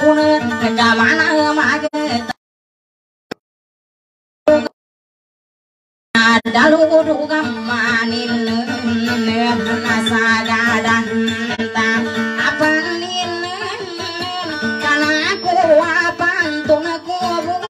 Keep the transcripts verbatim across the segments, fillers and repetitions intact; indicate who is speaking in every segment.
Speaker 1: pun ke mana maget dalu duga manin nasa gadan ta apa nin kana aku apan tun aku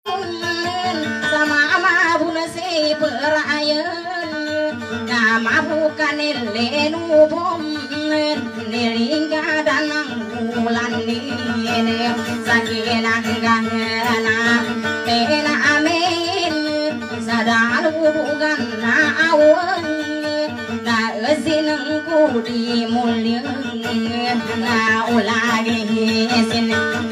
Speaker 1: sama mabun si perayan nama bukan lenu bom nilingga danang bulan ini sakinah gana pena amin sadalu bukan na awan na ezinang ku di mulia na ulagi sin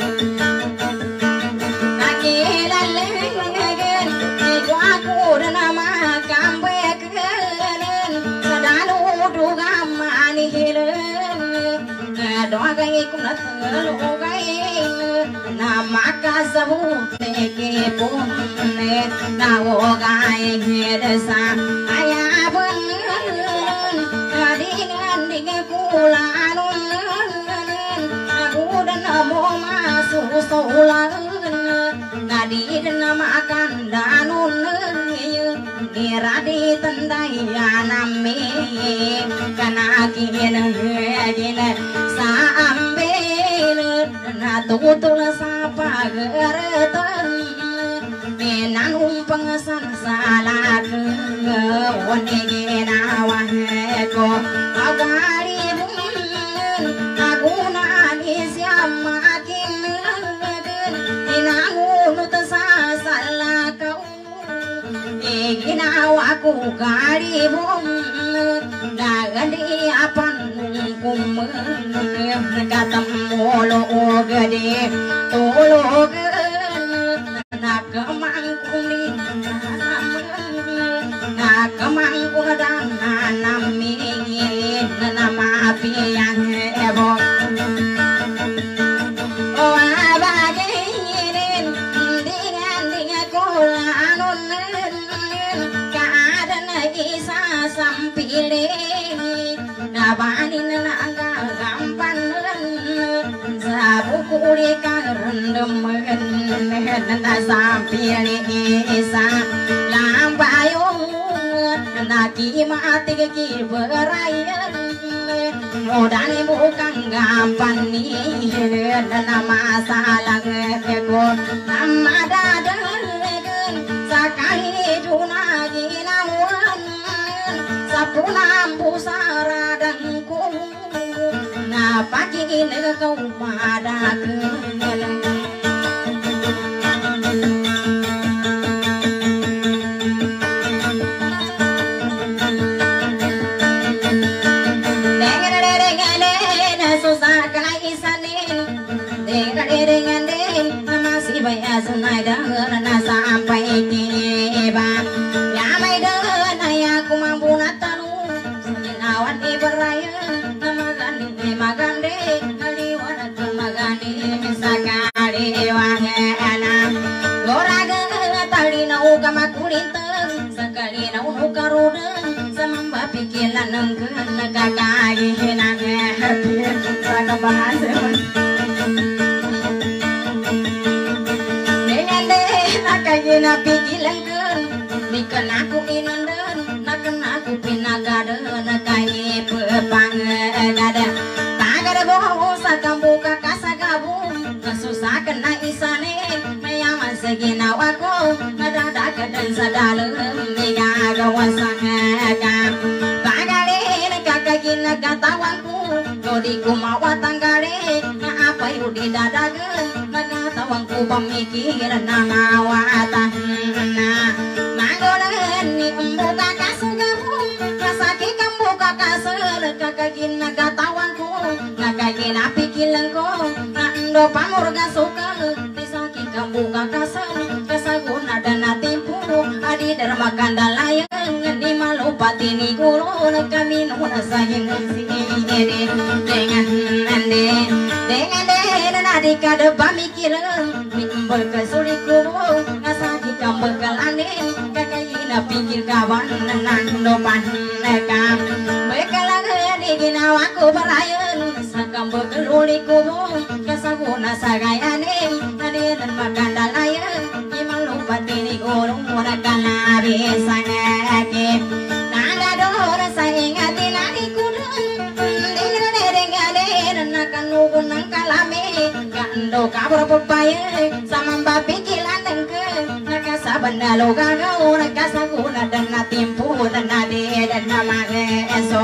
Speaker 1: nakilalengen ego aku dan nama kambe kenen sadalu duga mani hilen doa gai kuna telu gai nama kasabu teke pun na wo gai desa ayah bener kadingan dinge kulanun aku dan namo masuk solan ngadi dan nama akan danun niradi tendai aname kana kien kien saambel na tutul sapa gereten menan umpeng san salak woni gena waheko agari bun aguna ni siama kin inangun tsa salakau egina waku gari bun nagandi apan kum katam molo gede tolo nakamangkuni nakamangkuna dan nanami nama api yang ebo oh abagin dengan dengan kulanun keadaan isa sampile nabanin naga gampan sabu kuri karendem na sampile isa lambayong naki mati ki berayan modani bukan gampan ni na masalah ego nama dadan sakali juna ginawan sapunam busara dan ku na pagi ini kau madak masih banyak sunai dan sampai tiba ya mai dan aku mampu natanu awan di berayan magandi magandi kaliwan magandi misakali wahana goraga tali nau kama kulinteng sekali nau karudeng samamba pikiran nengkeun kakagi nang happy pada bahasa na pigilangkeun bikin aku inenden naken aku pinagadeun kai pepangada tagada bohong sakambu kakasa gabung susahkeun na isane mayang masegina wako nadada kedan sadaleum niga gawasangaka pagalin kakagina katawangku jodi kumawa tanggare na apa yudi dadageun tawangku pemikiran nama watan manggolan ni embu kakak segabung kasaki kambu kakak selek kakagin naga tawangku kakagin api kilengko ando pamurga sukal disaki kambu kakak selek kasaguna dan natimpu adi dharma kandalayang di malupati ni guru kami nuna sayang sini dengan ande dengan dengan adik ada pamikiran mimbal kesulit kubu ngasaki kambekal anin kakayina pikir kawan nang dopan nekam bekal di ginawa ko parayon sa kambo kaluli ko kasaguna sa gayane nadinan magandalayan imang lupa tinig ulong muna kanabi sa ngake nangador sa ingatin ani ko dinadengalen nakanugun ng kalami kando kabarapupay sa mambapikilan ng ke nakasaban na lugagaw nakasaguna dan natimpo dan nadi dan namageso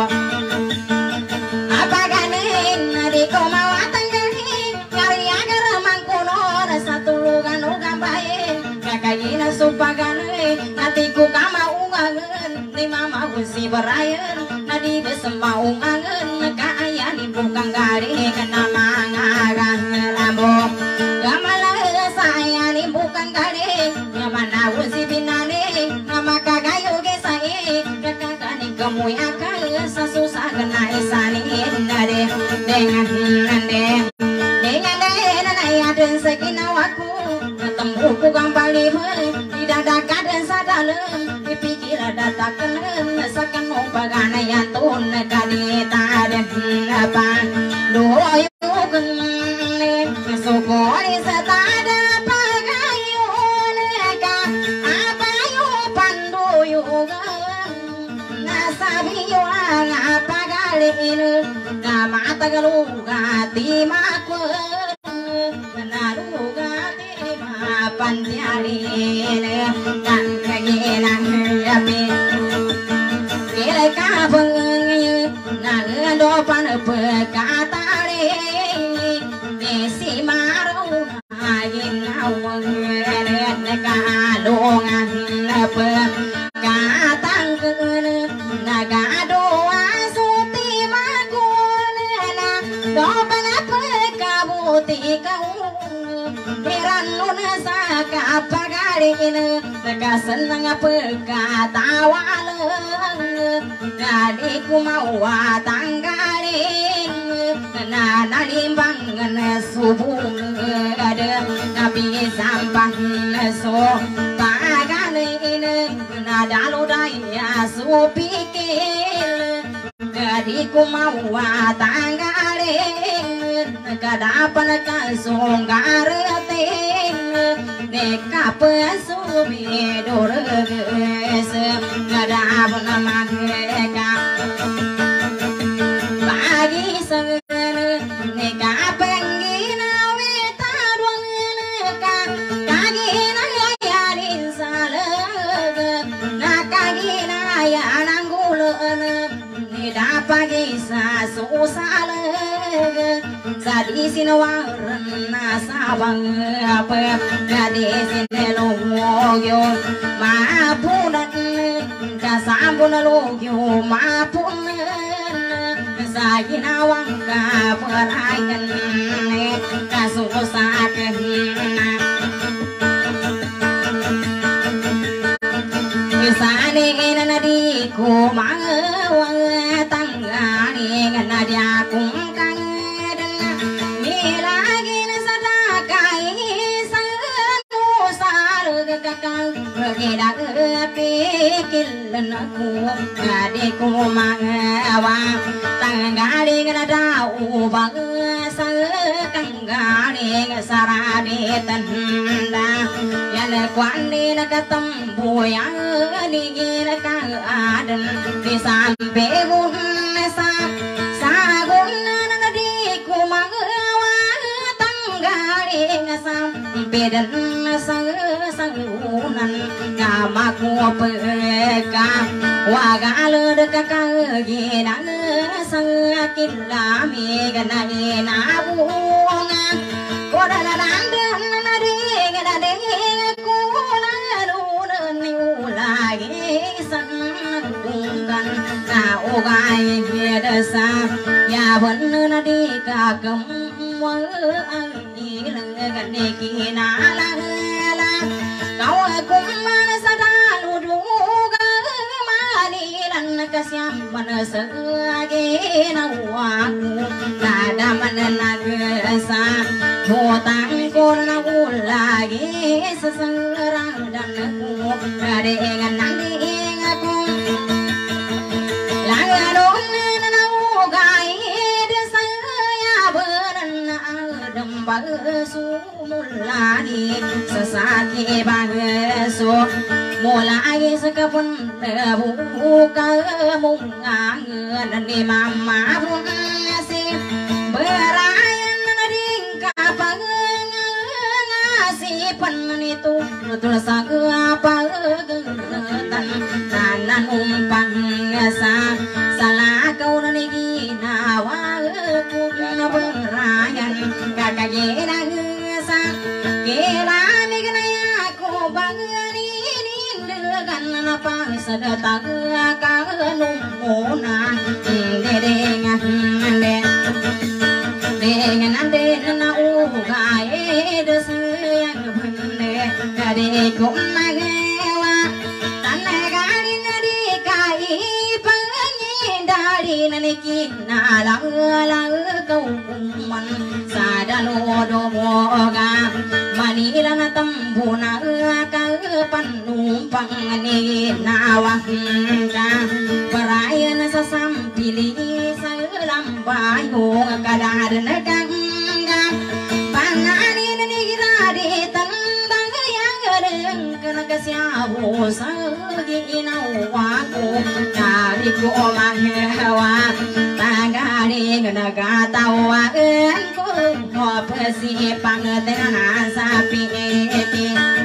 Speaker 1: apaganin nadi ko mawatanggahin kari agar mangkuno sa tulugan ugang bayin kakayina supaganin nati ko kamaungangan ni mama si berayan nadi besemaungangan nakaayanin bukang gari kana mangagang lambo gamala saya ni bukan gari ngamana si binane namakagayo gesai kakakani kamu akal sasusah kena isanin nade dengan nade dengan nade naya dan sekinawaku ketemu bukan balik tidak ada kaden sadalem dipikir ada takkan sakan mau pagana yang tun kali taden apa doyo kan sokori setada pagayun ka apayo pandoyo nasabi yo ang apagalin na matagaluga timakwa narugati mapantialin kan kagilang yapi kila kabang nangado panapakatali desi maro agin awang nakalungan napakatang nagado asuti maguna do panapakabuti kau Heranun sa kapagarin nakasenang pagkatawalang Dadi kumawa tanggaling nanalimbang subung ada nabi sampang so paganin nadalu daya supikil Dadi kumawa tanggaling kadapan kasonggarating nekapesubi dorges kadapun mageka bagi sengen nekapengina wetaduang neka kagina yayarin saleg nakagina yananggulen nidapagi sasusaleg Sadi sinawaran nasabang apa Sadi sinelogyo mapunan kasambun logyo mapunan sa ginawang kaparayan kasusakan Sani na di ko mangawang tanggani na di akong Kilan aku adikku mangawa tanggaling nadau bang sakanggaling sarade tanda yan kwani nakatambo yang digil ka adan di sampe gun sa sagun nadikku mangawa tanggaling sampe dan sangunan namaku peka wagalu dekakagina sangakin lami ganai nabunga kodalalandan nadigadade kulalun niulagi sangungan na ugai gedasa ya bener nadikagem ang ilang ganekina lang kau kuman sadalu duga manilan kasyampan seage nawaku nada mananagasa hutang ko na ulagi sesengerang dan ku kadengan nanding aku langadon na uga bagesu mulai sesaki bagesu mulai sekepun buka mungangen di mama pun si berayan ringka pangasi pen itu betul apa getan nanan umpang sa salah kau niki nawa pun berayan kakak kira sa kira mikna aku bangani dengan apa sedetang kanumuna dengan dengan ande na ugai desayang bende dari kumagewa tanagari nadi kai pangindari naniki nalang lang kau man sadalo domoga manila na tambuna ka panumpang ni nawang ka parayan sa sampili sa lambayo kadar na kangga panganin ni giradi tandang yang gadeng kanagasiyaho sa ginawa ko dari ko mahewa tagari nagatawain ko pasi pangatenan sa piniti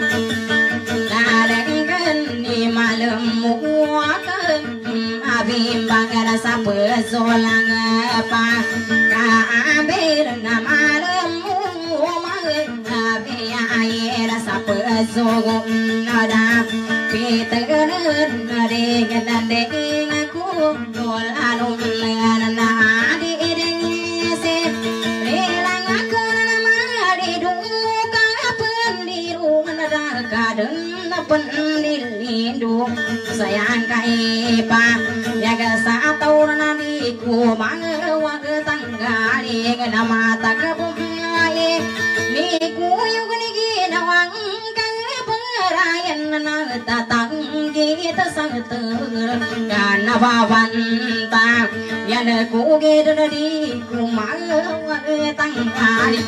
Speaker 1: ni malam muakan abim bagara sa pesolang apa kaabir na malam muakan abi air sa pesogong nada pitegan dengan deng aku dol anum na di dengise relang aku nama di duka pendiru nada kadang pendilindu sayang kaipa jaga satau nani ku mangawa tanggali nama takabumai ni ku yung ginawang kang perayan na tatang kita sangater kana babanta yan ku gidadi ku mangawa tanggali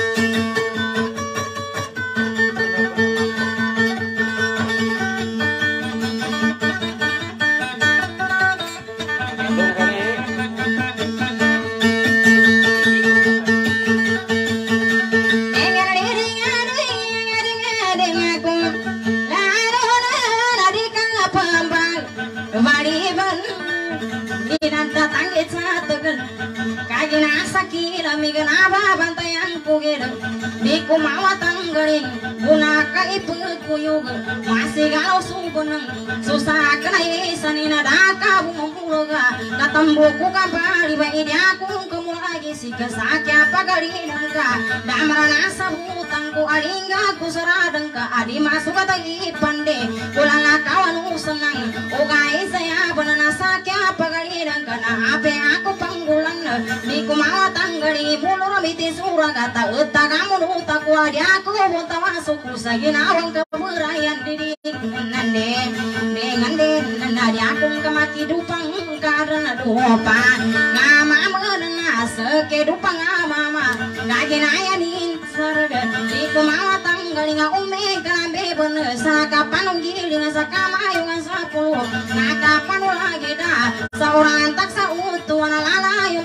Speaker 1: sakila migana bantayan kugir di kumawa tanggaling guna kai pukuyug masih galau sugunang susah kenai sanina daka bumuloga katambu ku kampari ba idia ku kemulagi si kesakya pagari nangka damarana sabutang ku aringa ku seradang ka adi masuk tagi pande pulang kawan usenang ugai saya banana sakya pagari nangka na ape aku panggulan di kumawa tanggali mulur miti suragata utta kamu uta ku adia ku bunta masuk ku saginawang keberayan didi nande dengan den nadi aku kemaki dupang karena dupa ngama menena sekedupang mama ngaginaya nin sarga di kumawa tanggali nga ume kalambe bener sakapan giling sakamayo nga sapuluh nakapan lagi dah seorang tak sautu lalayo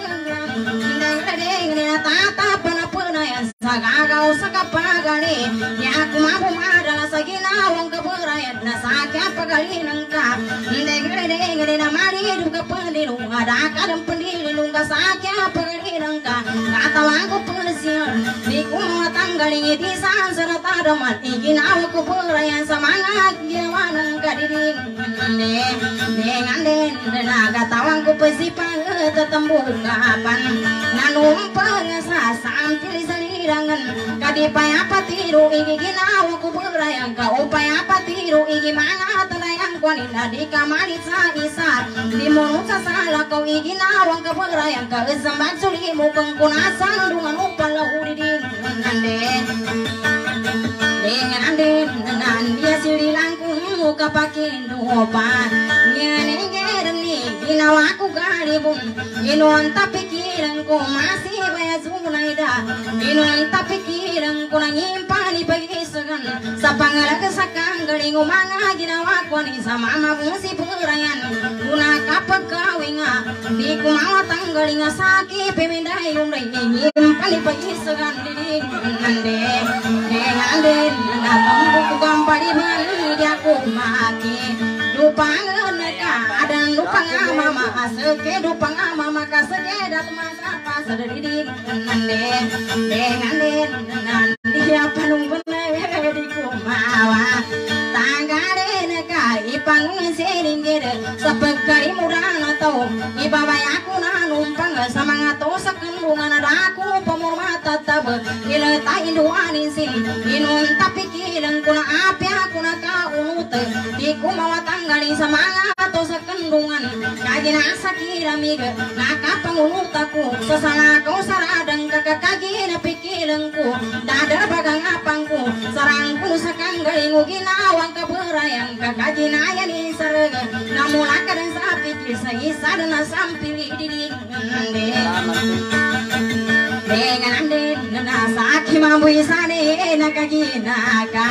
Speaker 1: tata pana pana yang sagagau sakapagari ya aku mampu adalah saginawang keberayan na sakya pagali nangka degre degre na mari duka pendilu ada kadang pendilu ka sakya pagali nangka katawang ko pensil di kuma tanggali di sansara tadaman iginaw ko berayan semangat jawanang kadiri ne dengan den na katawang ko pesipang tetembu kapan nanumpang sa sampil salirangan kadipaya patiru igi ginawa ku berayang ka upaya patiru igi mga talayang kwanina di kamalit sa isa di munut sa sala kau igi nawang ka berayang ka isambag suli mo kang kunasan dungan upala uri din nande dengan ande nan dia sililang ku muka pakin dopa ngene ngene ni ginawa ku garibun inuan tapi pikiran ko masih baya sunay da Inunan ta pikiran ko nangimpani pagisagan sa pangalag sa kanggaling umanga ginawa ko ni sa mama kong si Purayan Una kapag kawinga di ko mawatanggaling sa aki piminday umray ngimpani pagisagan didig nande Nengande natambuk ko gampari man di ako maki Lupang ka adang lupang mama aseke lupang mama kaseke dat masa pas didig nande Nengande nandi apa nung bener di kumawa tanggare ka ipang seringgir sapagkari murang atau ibabay ako na numpang sa mga to sa kanungan ako pamumata tab ilata induanin sin inunta pikiran ko na api ako na kaunut di ko mawatanggalin sa mga to sa kanungan kaya nasa kiramig nakapangunut ako sa salakaw saradang kakakagi na pikiran ko dadar bagang apang ko sarang ko sa kanggaling o ginawang kabarayang kakaginayan isarag namula ka rin sa pikir sa isa na sampili didig dengan din na sa kimabuy sa ni nakaginaka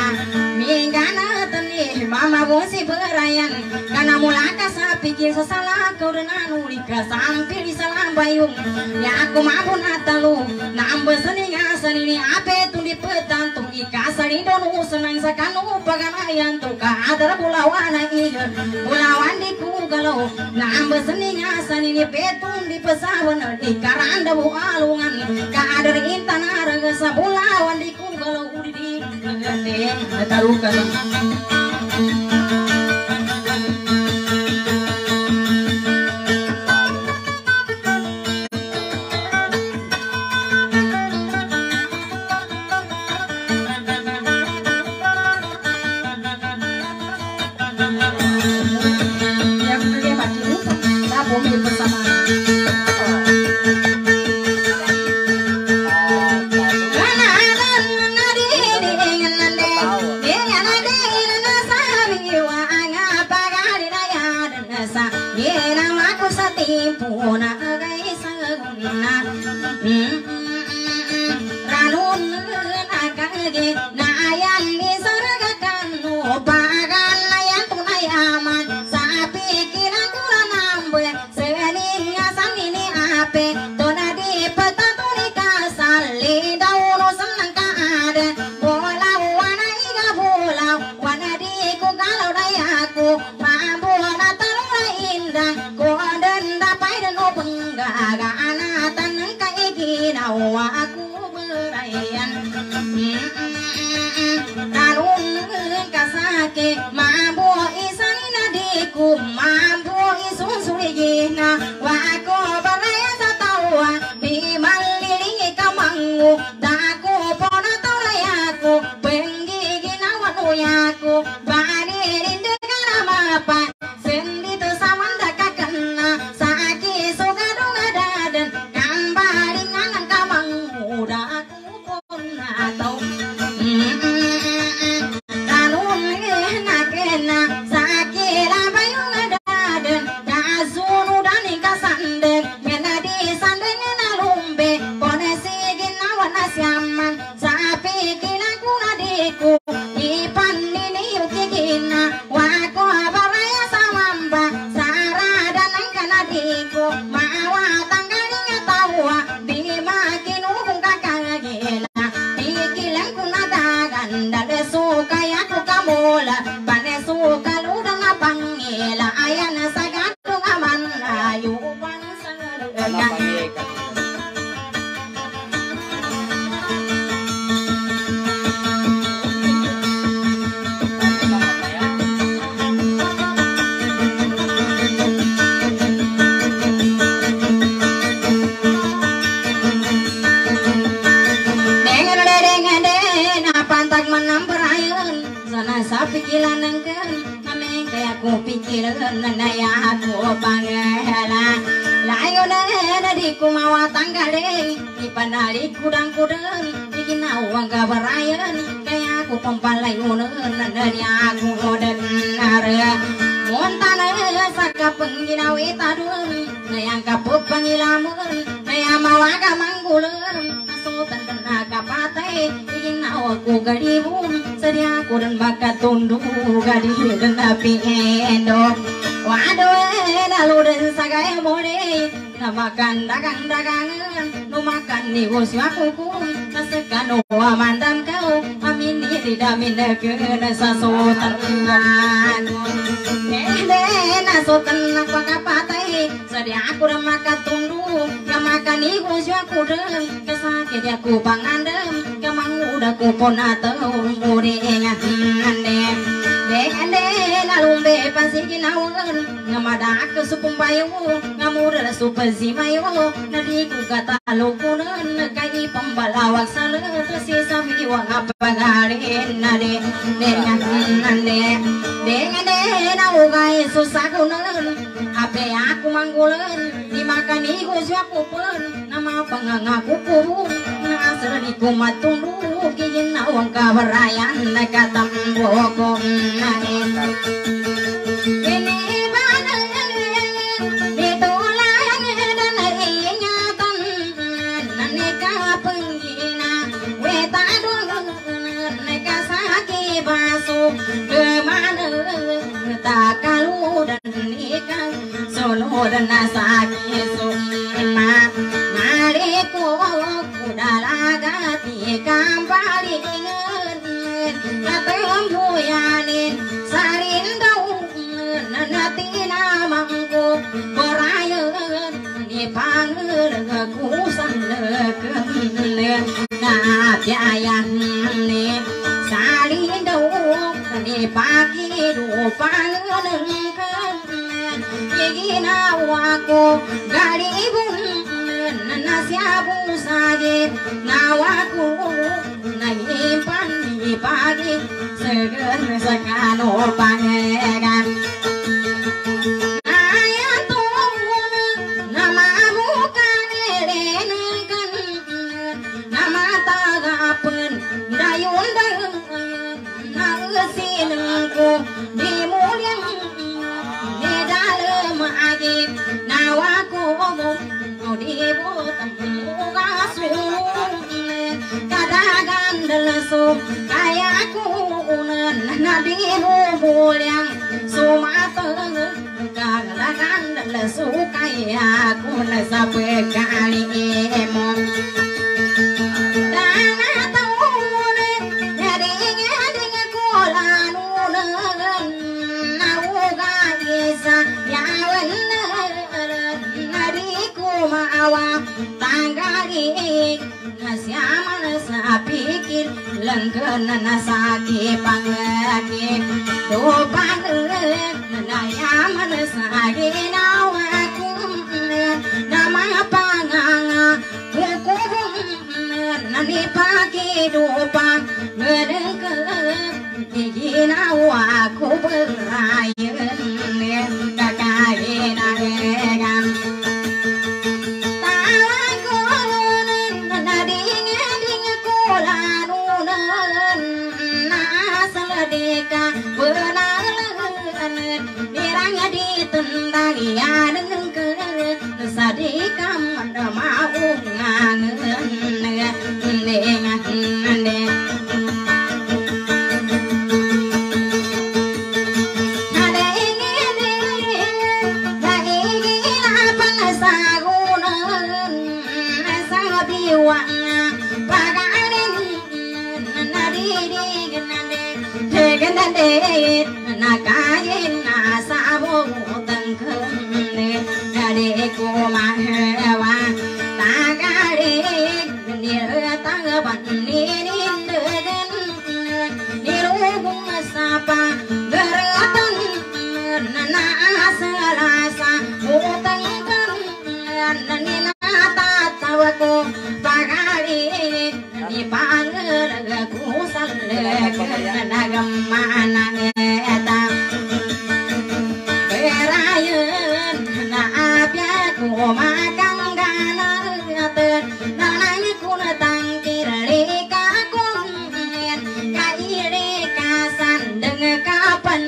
Speaker 1: mingana tani mama mo si barayan kana mula ka sa pikir sa salakaw rin anuli ka sampili sa lambayong ya ako mabun at talo na ambas ni nga sa nini ape tundi petang tungi kasari donu senang sa kanu paganayan to ka adar bulawan na iya bulawan di kugalaw na ambas ni nga sa nini petun di pesawan di karanda bu alungan ka adar intanara sa bulawan di kugalaw udi di ngande tarukan Montana saka pengginawi tadun nayang kapuk pangilamun nayang mawaga manggulan sultan kena kapate ingin aku gadimu sedia aku dan bakat tunduk gadi dan api endo waduh lalu dan sagai mode namakan dagang-dagangan nu makan di uswaku nasekan wa mandam kau amin di damin ke sultan eh sultan apa kapate sedia aku dan bakat tunduk yang makan di uswaku dan kesakit aku pangandem kemang udah ku pona tau mudenya ande ande lalu be pasti ginawan ngamada ke sukumbayo ngamura supasi mayo nadi ku kata lokunan kai pembalawak sare tersisa miwa apagarin nade dengan ande dengan na ugai susakunan ape aku manggulan dimakan iku siaku pun nama pangangaku ku asal di kumatundu kiyin nawang kabarayan nakatam boko nain ini badan ditulang dan ingatan naneka penggina weta dong neka saki basu kemana tak kalu dan nikah solo dan nasaki summa nariku kudalagati kambali katem buyanin salin daun nanati namangku berayan di panggil kusan lekemlen napiayan ni salin daun di pagi dupan lengkem gina waku galibun nasiabu sage nawaku naimpan di pagi seger sekano pangeran ayatun nama bukan elenkan nama tagapun dayun dayun nangsinengku di mulyang di dalam agib nawaku di botam mugasun kadagan dalasum kayaku nadi mulyang sumateng kadagan dalasu kayaku nasape kali emon dana taun jadi ngeding kolanunan nauga isa yawan mawa tanggali nasyaman sa pikir langgan nasaki pangaki dopan nayaman sa ginawaku nama panganga hukum nani pagi dopan ngedengke ginawaku berayan kakaina egan ya dengan ke sadikam ada mau ngangen dengan ande ada ingin tak ingin apa nasagunan nasabiwang paganen nadi di genande genande nakain nasabu ku mahewa tagari nir tangban nirin degen nirugum sapa geratan nana asalasa utang kan nina tatawaku tagari ni panggil ku salek nagam mana eta berayan kumakang ganaten nanay kunatang kirali kakungen kairi kasan deng kapan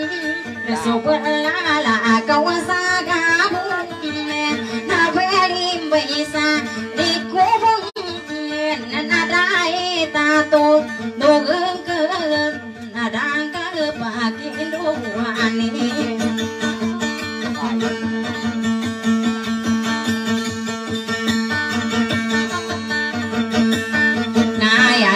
Speaker 1: supelala kawasagabungen nabelim bisa di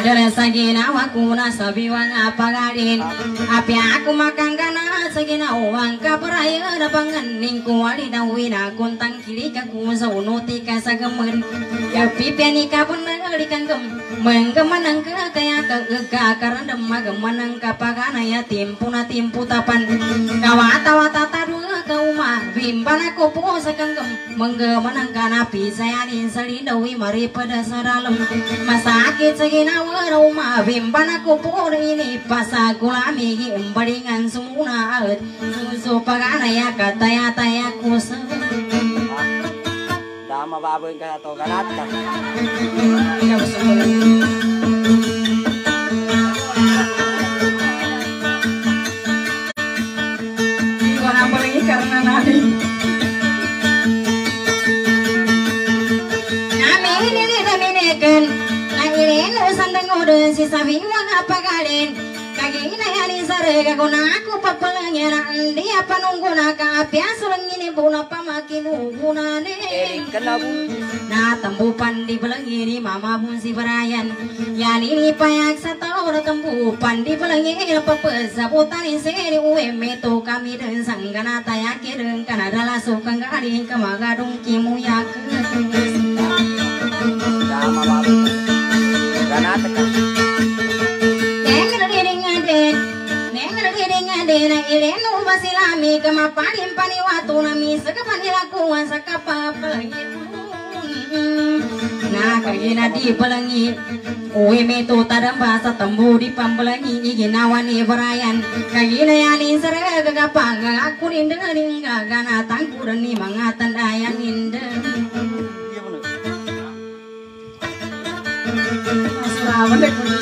Speaker 1: adalah sagina wakuna sabiwang apagadin api aku makan kana sagina uang kaperaya da panganing kuali da wina kuntang kili ka kusa unuti ka sagamen ya pipiani ka bener di kanggem menggemanang ke kaya ke karena magemanang kapagana ya timpuna timpu tapan kawata wata tadu ka uma bimbana ko po sa kanggem menggemanang kana pisaya ni salidawi mari pada saralem masakit sagina wara uma bimbana ko po ini pasagulami imbalingan sumuna aut susu pagana ya kataya taya kusa
Speaker 2: dama baboy ka to ganat ka
Speaker 1: karena nari nami ini ni nami neken na ini nusan dengoden si sabi wang apa kalian kaki ini ani sare kaguna aku papalangnya na andi apa nunggu naka apia sulang ini buna pamakin ubuna ne
Speaker 2: kenapa
Speaker 1: na tembu pandi pelangi ni mama pun si berayan ya ini payak satu orang tembu pandi pelangi apa pesabutan ini seri uwe meto kami dan sanggana tayak dan kanada langsung kangkari kemagadung kimu yak
Speaker 2: dama baboy ganat ka
Speaker 1: dena ilenu masilami kama panim pani watu nami sakapani lakuan sakapa pelangi na kagina di pelangi uwe meto tadam bahasa tembu di pampelangi iginawani berayan kagina yani sere gagapang aku ninda ringga gana tangku dani mangatan ayang ninda Selamat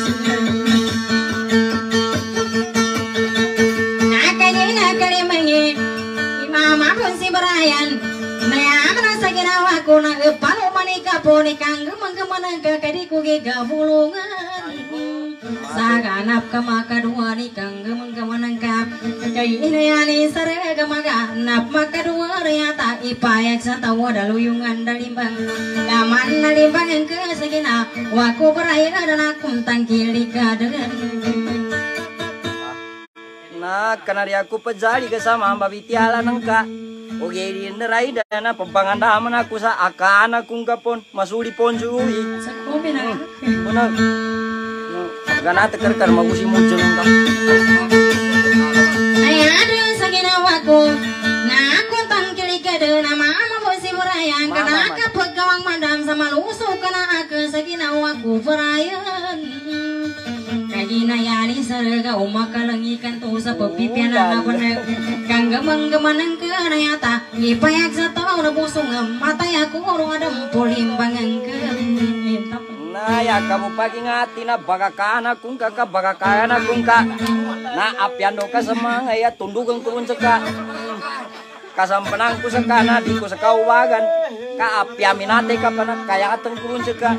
Speaker 1: mama pun si berayan naya merasa ginawa ko na palo manika po ni kang gemang-gemang ka kadiku giga bulungan sa ganap ka makadua ni kang gemang-gemang ka kay inayani sarega maganap makadua riyata ipayak sa tawa daluyungan dalimbang laman na limbang ka sa ginawa ko berayan dan akong tangkili ka dengan
Speaker 2: na kanari aku pejali ke sama babitiala nangka oke di nerai dana pembangandaman aku sa akana kung kapon masuli ponjui
Speaker 1: sakobe na
Speaker 2: mana gana teker kar magusi muncul nangka
Speaker 1: ay ada sa ginawa ko na ako tangkili ka de na mama mo si berayan kana ka pagkawang madam sa maluso kana ako sa ginawa ko berayan kagina yani sarga umakalangikan to sa papipian na bener kang gemang-gemanang ke nayata ipayak sa tao na busong matay ako ro adam pulimbangan ke
Speaker 2: na ya kamu pagi ngati na bagakana kung ka ka bagakana kung ka na apyano ka sa mga ya tundugan ko unsa ka kasampanang ko sa kana di ko sa kauwagan ka apyaminate ka pa na kaya atang ko unsa ka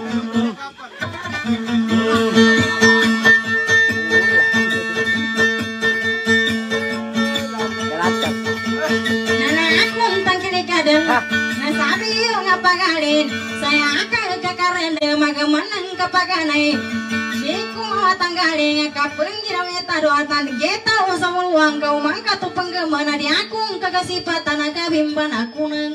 Speaker 1: nasabi yung ngapagalin saya akan kakarende magamanang kapaganay di ko matanggalin kapangiraw ita doatan geta o sa muluang kau mangkatu panggamana di akong kagasipatan nagabimban ako ng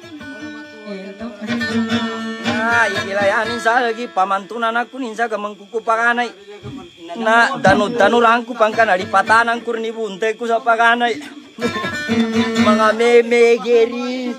Speaker 2: nah ikilayanin sa lagi pamantunan aku ninsa gamang kukupaganay na danu-danu lang ko pangkan alipatanan ko ni bunte ko sa paganay mga meme geri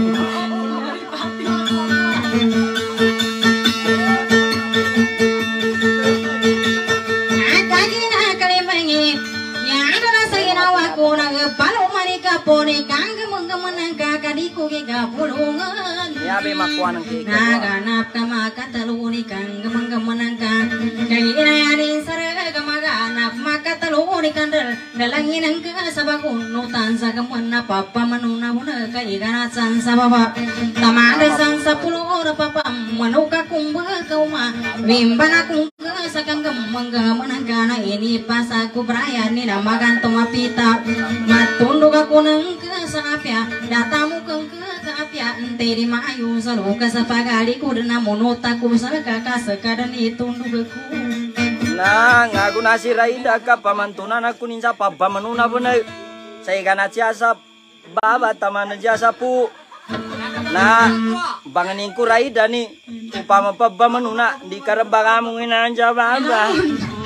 Speaker 1: nakagina kalimangi ya ada nasa ginawa ko nagpalo manika po ni kang gamang-gamang kakadiku gigapulungan
Speaker 2: yabe makuha ng kika
Speaker 1: naganap ka makataluni kang gamang-gamang ka kaya inayanin sa maganap makataluni kang dalangin ang kasabakunutan sa kamuan na papamanuna mo na kaiganatan sa baba tamagasang sa pulo na papam manuka kung bakaw ma bimba na kung sa kang gamang-gamang ka na inipasa ko brayan ni na magantong mapita matundog ako ng kasapya datamu kang kasapya ante di maayo sa luka sa pagali ko na monota ko sa kakasakadan itundog ako
Speaker 2: Nah, ngaku nasi raida ka pamantunan aku ninsa pabba manuna bener. Saya kana jasa baba taman jasa pu. Nah, banganinku raida nih. Upama pabba manuna di kareba kamu nginanja baba.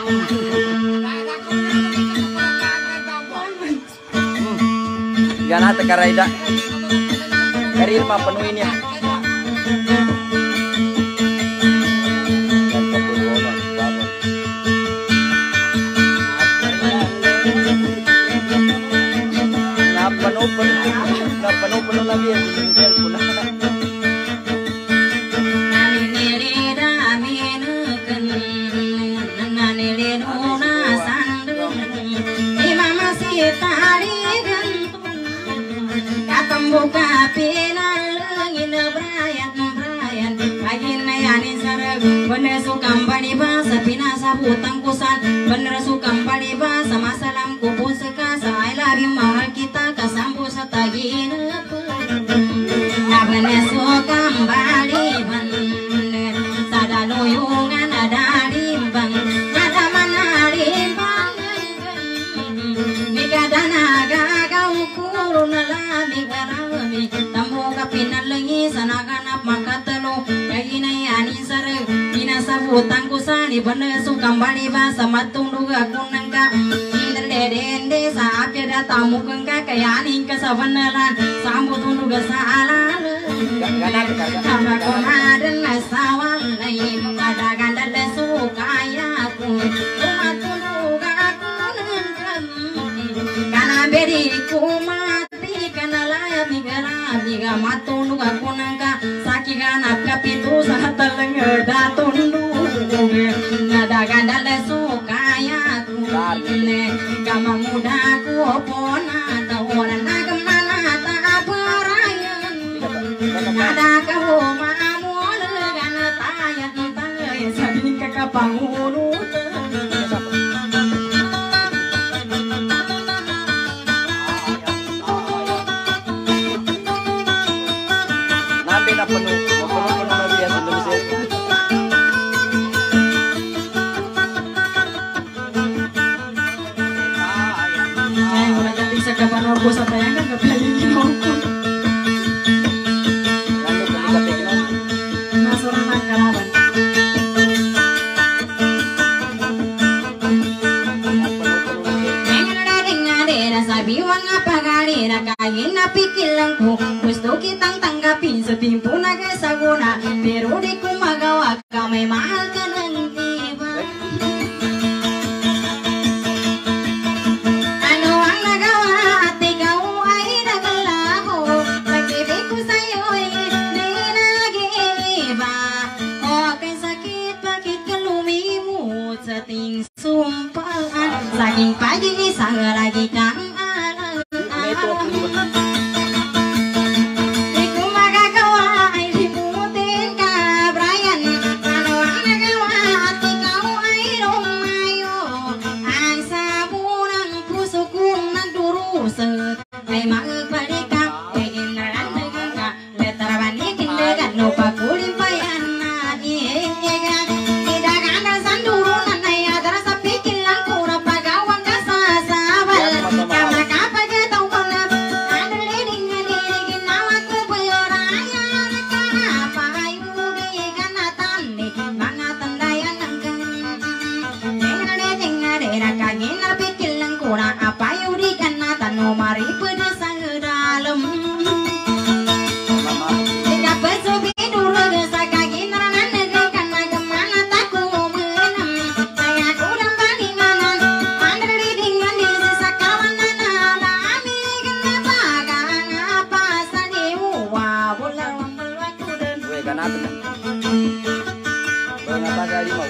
Speaker 2: Gana teka raida. Karir mah penuhin ya. Penuh-penuh lagi ya
Speaker 1: buka pinalangin Brian Brian lagi nayani sarag bener sukam padi basa pinasa hutang kusan bener sukam padi basa masalam kupu sekasa I love you mahal kita kasambu satagi na bener sukam padi bener sadaluyungan ada rimbang ada mana rimbang mikadana gagau kurun lami garami tambo kapinan lengi sanaganap makatelo kagina yani sare binasa hutang kusani bener sukam bali basa matung duga kunangka dende sa apya tamu kengka kayani kesabenaran sambut duga salah sama konaden sawal nai mengadakan dada sukaya ku umatun duga kunangkan kana beri kumati kana laya migara miga matun duga kunangka saki ganap kapitu sa taleng datundu ngadakan dada sukaya ku kama muda ku pona tawaran nagamana ta parayan ada kau mamul gan tayan tay sabi kakapangulu
Speaker 2: nanti na penuh penuh penuh dia sudah
Speaker 1: kapan aku satayang kan gak pelajin aku
Speaker 2: lalu ketika peginan
Speaker 1: nasoran kalaban mengadeng-adeng sabiwang apa galera kagin na pikilangku gusto kitang tanggapin setimpu naga saguna pero di kumagawa kamay mahal ka ng iba. Saking pagi sang lagi kang alang iku magagawa ay limutin ka Brian ano ang nagawa at ikaw ay lumayo ang sabunang puso kong nagdurusot ay magbalik ka ay inalan ka letra banikin degan no pagkulimpayan na iigan idagan na sandurunan ay adara sa pikil lang kurang mari pada sang dalam tidak bersubi dulu sakagi narangan negeri karena kemana takku menam saya kurang bandingan andri dengan diri sakawanan alami kenapa kenapa sadiwa bulan berlaku dan
Speaker 2: gue kan apa kan berapa kali mau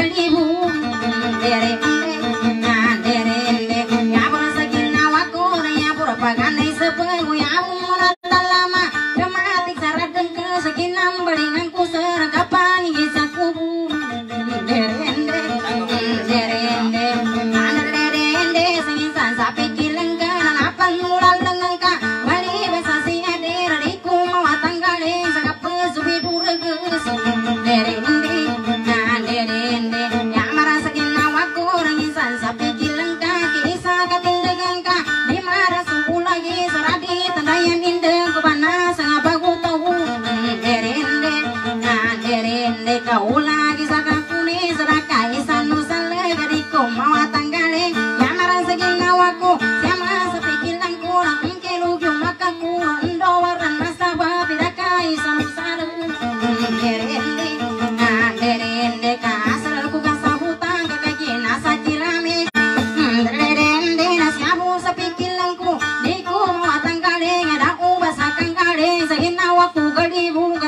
Speaker 1: gadibu dere na dere ya berasa ginawa ko ya propaganda sepengu ya umur lama dramatik syarat dan kesekinan beringan ku seragapan isa kubu dere dere ana dere singsan sapi kilenggan apa nulan dengan ka bali besasi adere di ku mau tanggale sagap subi durgeus dere na dere ya marasa ginawa ko insan sapi kilengka kisa katindegan ka di marasa lagi saradi tandayan indeng kubana sangapa ku tahu dere na dere kau lagi sakakuni sedaka isan nusan legadi ko mau tanggale ya marasa ginawa ko siama sapi kilengku nang kelugu maka ku ndo waran masa babidaka isan nusan dere na dere ka asal ku kasabutang kakaki nasa jirami dere na siabu sapi kilengku di ku mau tanggale ngada ubasa kangkale saginawa ku gadi bu